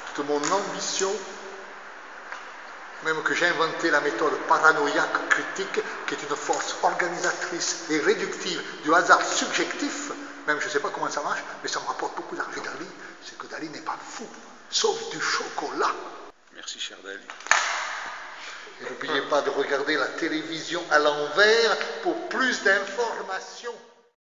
toute mon ambition, même que j'ai inventé la méthode paranoïaque critique, qui est une force organisatrice et réductive du hasard subjectif, même je ne sais pas comment ça marche, mais ça me rapporte beaucoup d'argent. Dali, c'est que Dali n'est pas fou, sauf du chocolat. Merci, cher Dali. Et n'oubliez pas de regarder la télévision à l'envers pour plus d'informations.